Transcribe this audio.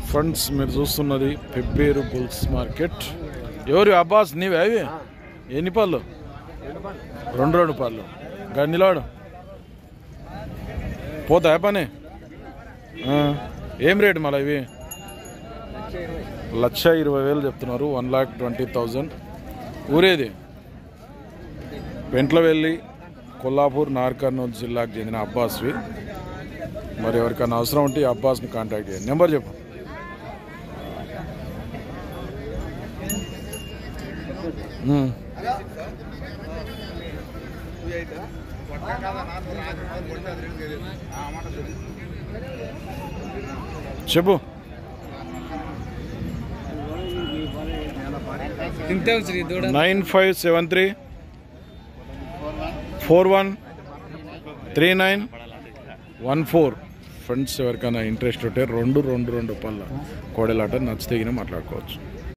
Friends మీరు చూస్తున్నది Pebbair bulls market. ఎవరు అబ్బాస్ నీవే? అవి ఎన్ని పళ్ళు? రెండు పళ్ళు. గండిలాడు పోతాయా పని? ఏం రేటు మళ్ళీ ఇవి? 1,20,000 చెప్తున్నారు. 1,20,000. ఊరేది? పెంట్లవెల్లి, కొల్లాపూర్, నార్ కర్నూలు జిల్లాకు చెందిన అబ్బాస్వి. మరి ఎవరికైనా అవసరం ఉంటే ఈ అబ్బాస్ని కాంటాక్ట్ చేయండి. నెంబర్ చెప్పు. చెప్పు. 9573 413914. ఫ్రెండ్స్ ఎవరికైనా ఇంట్రెస్ట్ ఉంటే రెండు పళ్ళ కోడెలాట నచ్చితే మాట్లాడుకోవచ్చు.